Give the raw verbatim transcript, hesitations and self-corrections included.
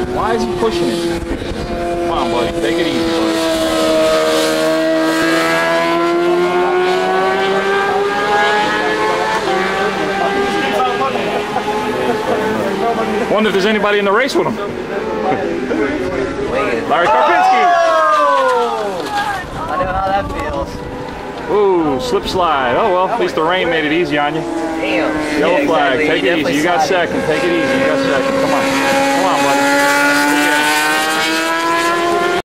Why is he pushing it? Come on, buddy. Take it easy, buddy. Wonder if there's anybody in the race with him. Larry Karpinski. Oh! I know how that feels. Ooh, slip slide. Oh well, at least the rain made it easy on you. Damn. Yellow yeah, flag. exactly. Take it easy. You got second. Take it easy. You got second. Come on. Come on, buddy.